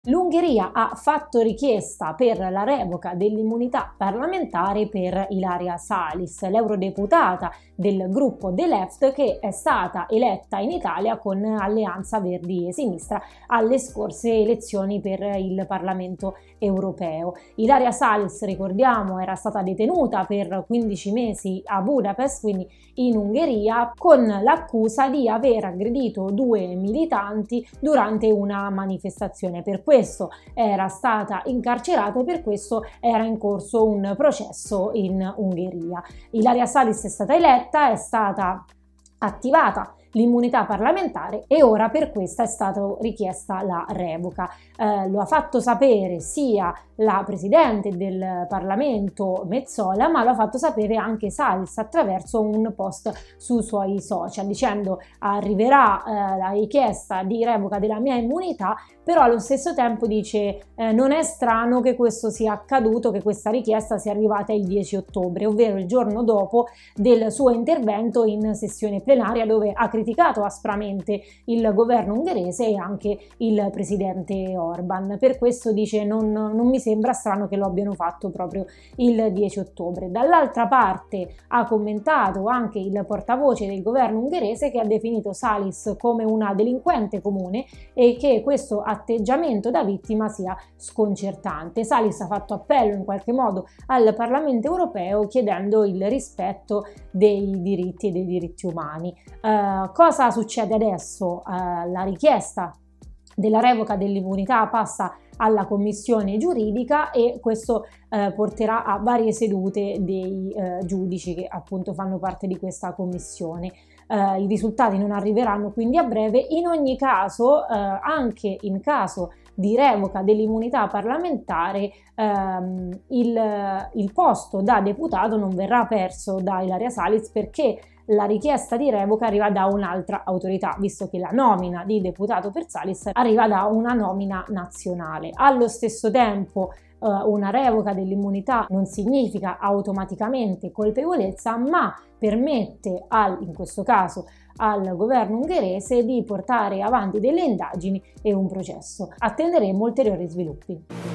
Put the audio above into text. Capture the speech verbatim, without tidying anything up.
L'Ungheria ha fatto richiesta per la revoca dell'immunità parlamentare per Ilaria Salis, l'eurodeputata del gruppo De Left che è stata eletta in Italia con Alleanza Verdi e Sinistra alle scorse elezioni per il Parlamento europeo. Ilaria Salis, ricordiamo, era stata detenuta per quindici mesi a Budapest, quindi in Ungheria, con l'accusa di aver aggredito due militanti durante una manifestazione. Per questo era stata incarcerata e per questo era in corso un processo in Ungheria. Ilaria Salis è stata eletta, è stata attivata l'immunità parlamentare e ora per questa è stata richiesta la revoca. Eh, lo ha fatto sapere sia la Presidente del Parlamento Metsola, ma lo ha fatto sapere anche Salis attraverso un post sui suoi social dicendo: arriverà eh, la richiesta di revoca della mia immunità, però allo stesso tempo dice eh, non è strano che questo sia accaduto, che questa richiesta sia arrivata il dieci ottobre, ovvero il giorno dopo del suo intervento in sessione plenaria, dove ha criticato aspramente il governo ungherese e anche il presidente Orban. Per questo dice non, non mi sembra strano che lo abbiano fatto proprio il dieci ottobre. Dall'altra parte ha commentato anche il portavoce del governo ungherese, che ha definito Salis come una delinquente comune e che questo atteggiamento da vittima sia sconcertante. Salis ha fatto appello in qualche modo al Parlamento europeo chiedendo il rispetto dei diritti e dei diritti umani. Uh, cosa succede adesso? Uh, la richiesta della revoca dell'immunità passa alla commissione giuridica e questo eh, porterà a varie sedute dei eh, giudici che appunto fanno parte di questa commissione. Eh, I risultati non arriveranno quindi a breve. In ogni caso, eh, anche in caso di revoca dell'immunità parlamentare, ehm, il, il posto da deputato non verrà perso da Ilaria Salis, perché la richiesta di revoca arriva da un'altra autorità, visto che la nomina di deputato per Salis arriva da una nomina nazionale. Allo stesso tempo, eh, una revoca dell'immunità non significa automaticamente colpevolezza, ma permette al, in questo caso al governo ungherese di portare avanti delle indagini e un processo. Attenderemo ulteriori sviluppi.